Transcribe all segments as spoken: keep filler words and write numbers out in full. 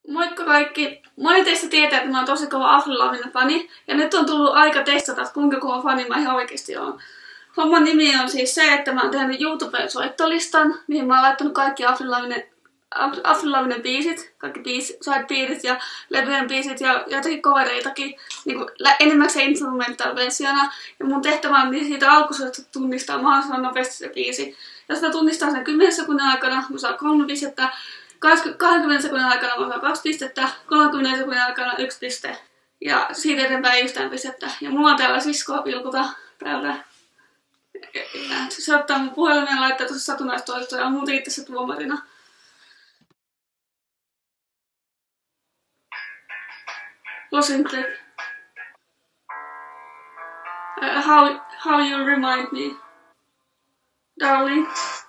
Moikka kaikki! Moni teistä tietää, että mä oon tosi kova Avril Lavigne-fani, ja nyt on tullut aika testata, että kuinka kova fani mä ihan oikeesti oon. Homman nimi on siis se, että mä oon tehnyt YouTubeen soittolistan, mihin mä oon laittanut kaikki Avril Lavigne, Avril Lavigne biisit, kaikki biis, side-biisit ja levyjen biisit ja jotakin covereitakin, niin kuin enimmäkseen instrumental-versiona. Ja mun tehtävä on niin siitä alkusoista tunnistaa mahdollisimman nopeasti se biisi. Jos mä tunnistan sen kymmenen sekunnin aikana, mä saan kolme pistettä. kaksikymmentä sekunnin aikana mä saan kaksi pistettä, kolmekymmentä sekunnin aikana yksi piste. Ja siitä eteenpäin yhtään pistettä. Ja mulla on täällä siskoa pilkuta täältä. Se ottaa mun puhelimen ja laittaa tuossa satunnaistoistoon ja on muuten itse tuomarina. Losing clip. Uh, how, how you remind me, darling.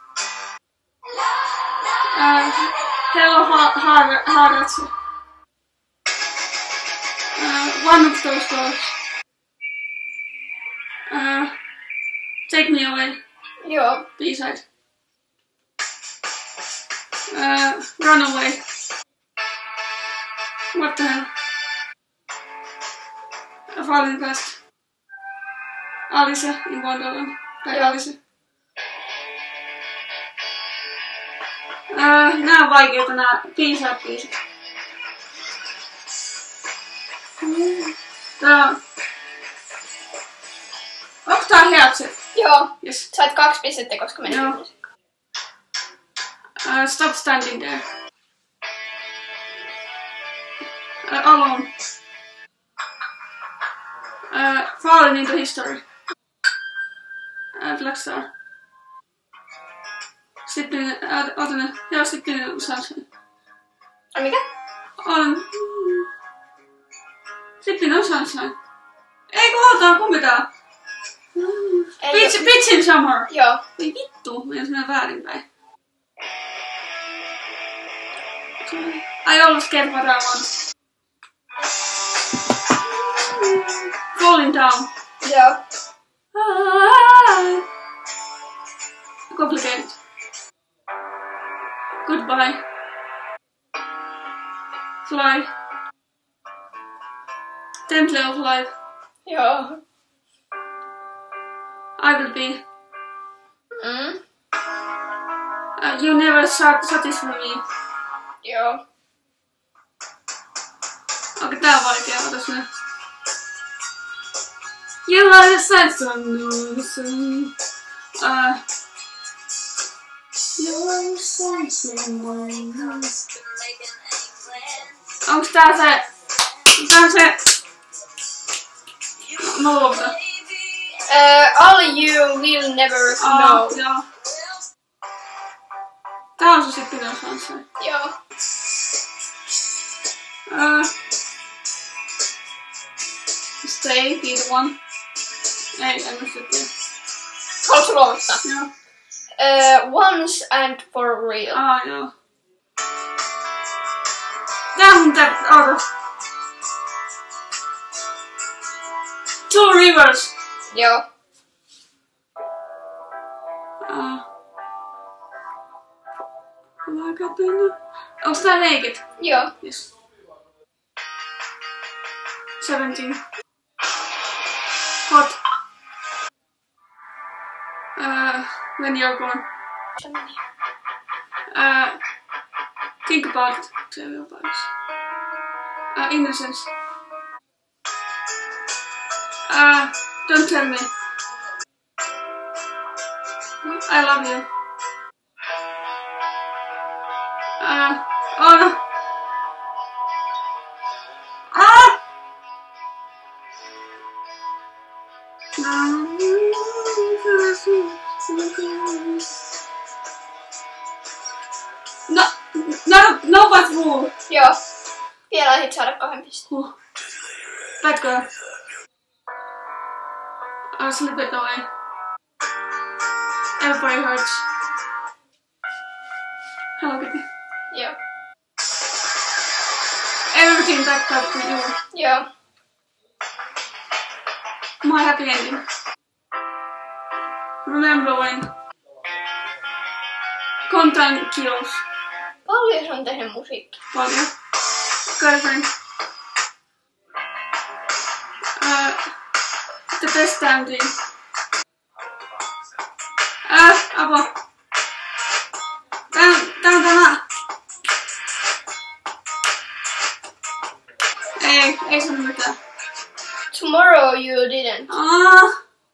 Uh, hello, Haratsu. Uh, one of those girls. Uh, take me away. Joo. B-side. Uh, run away. What the hell? Uh, falling fast. Alice in Wonderland. Tai Alice. Uh, nää on vaikeita nää B-side-biisit. Tää on... Onks tää Heatset? Joo. Yes. Sait kaksi pistettä, koska meni Joo. Uh, stop standing there. Uh, alone. Uh, falling into history. Uh, Black Star. Sitten, oota ne, joo sitten sunshine. A mikä? On. Sitten on sunshine. Ei kun oota, kummitaan. Bitch, bitch in summer. Joo. Ei vittu, meidän sinä väärinpäin. I always get what I want. Falling down. Joo. Ah, complicated. Goodbye. Fly. Temple of life. Joo. I will be. Mm. Uh, you never sat satisfy me. Joo. Okei, okay, tää on vaikea. Otas nyt. You are the sunshine. Uh, you are the sunshine. Onks tää se... Tää on se... No, no luokse. Uh, all you will never Ah, know. joo. Tää on se sitten on sunshine. Joo. Uh, stay, be the one. Ei, en mä sitten. Haluatko luovuttaa? Joo. Uh, once and for real. Ah, joo. Tää on tää, oota. Two rivers. Joo. Uh, Onks tää naked? Joo. Yes. Seventeen. Hot. Uh, when you're gone. Uh, think about it. Uh, innocence. Uh, don't tell me. I love you. Uh, oh no. Ah! No, no, no but rule. Joo. Vielä ehdit saada kahden pisteen. Huh. Bad girl. I'll slip it away. Everybody hurts. Hello Kitty. Joo. Everything backed up to you. Joo. My happy ending. Remember when? Content kills. Paljon se on tehnyt musiikkia. Paljon. girlfriend. Uh, the best standing. Uh, apua. Tää, tää on tämä. Ei, ei sano mitään. Tomorrow you didn't. Ah.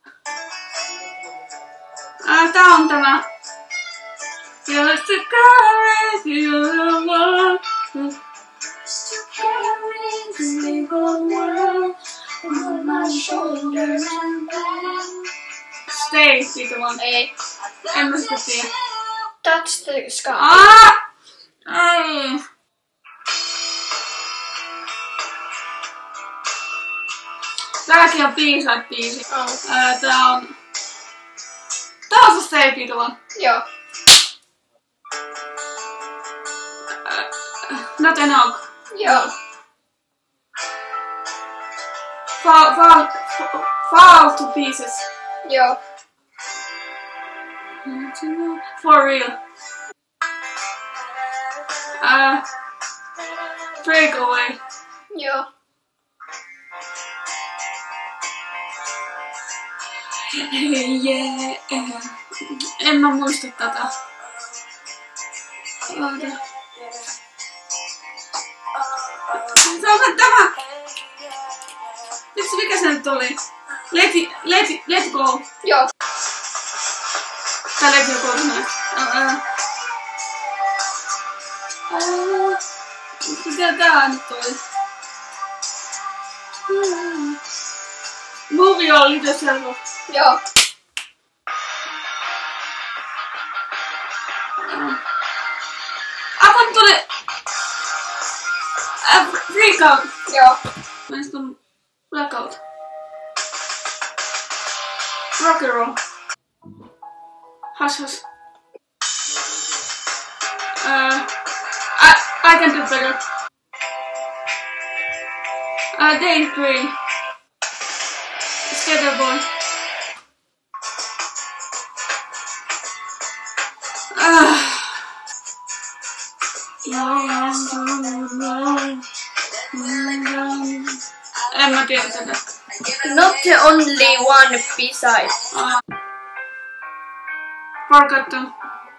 Ah, tää on tämä. You're the courage, you're the one. On my shoulders and back. Stay, siitä vaan. Ei. En mä sitä tiedä. Touch the sky. Ah! Ai. Tääkin on B-side-biisi. Oh. Ää, tää on... Tää on se Stay, siitä vaan. Joo. Not enough. Joo. Fall, fall, fall to pieces. Joo. For real. Uh, breakaway. Joo. Yeah. En mä muista tätä. Oota. Se on tämä! Miksi mikä se nyt oli? Let, let, let go. Joo. Tää let you go tonight. Uh, uh. Mitä tää nyt oli? Uh. Movie on Little Selva. Joo. Uh. Apa nyt oli? Uh, freak out. Joo. Mielestäni on blackout. Rock and roll. Hush hush. Uh, I, I can do better. Uh, Dane Green. Skater boy. Uh. En mä tiedä tätä. Not the only one beside. Uh. Forgotten.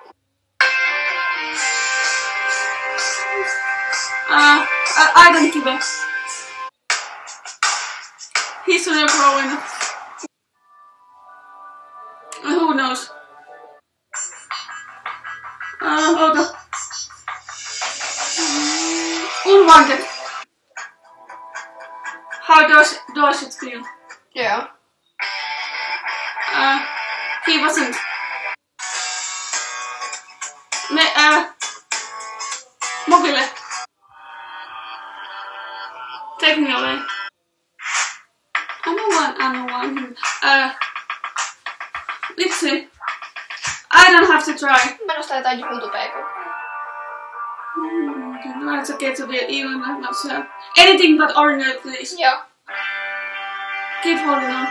Uh, I, I don't give a. He's on growing. Who knows? Uh, hold on. Unwanted. How does does it feel? Joo. Uh, he wasn't. Me, uh, mobile. Take me away. I know one, I know one. Uh, let's see. I don't have to try. Mä nostan jotain YouTubea koko Mm, it's okay to be even with myself. Anything but ordinary, please. Joo. Keep holding on.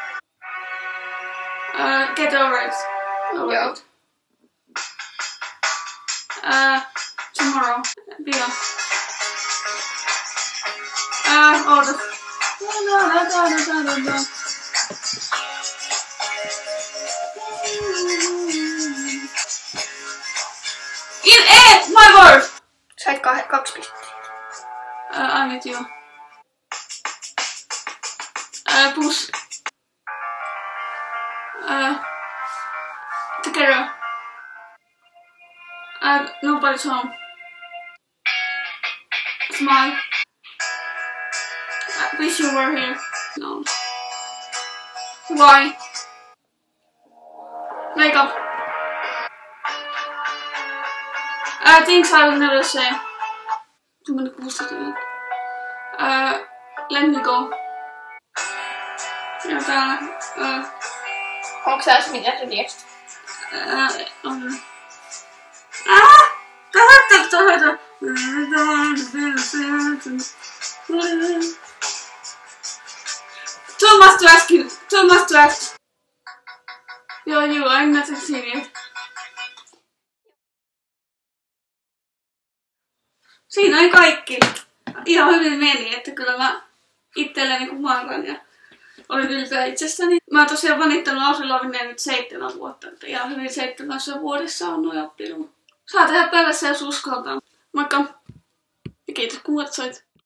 Uh, get over it. Over Joo. it. Uh, tomorrow. Be on. Uh, order. Da, da, da, da, da, da, da. In it, my word! Sait kah- kaksi pistettä. Uh, I'm with you. Uh, push. Uh, together. Uh, nobody's home. Smile. I wish you were here. No. Why? Wake up. Uh, things I will never say. Too many bullshit in it. Uh, let me go. Ja täällä. Uh, Onko sä se mitä se viesti? uh, on. Ah! Tätä tätä. Too much to ask you. Too much to ask. Yo, you, I'm not serious. Siinä ei kaikki. ihan hyvin meni, että kyllä mä itselleni kumarran ja olin ylpeä itsestäni. Mä oon tosiaan vanittanut Avril Lavignea nyt seitsemän vuotta, että ihan hyvin seitsemässä vuodessa on noin oppinut. Saa tehdä päivässä jos uskaltaa. Moikka! Ja kiitos kun katsoit.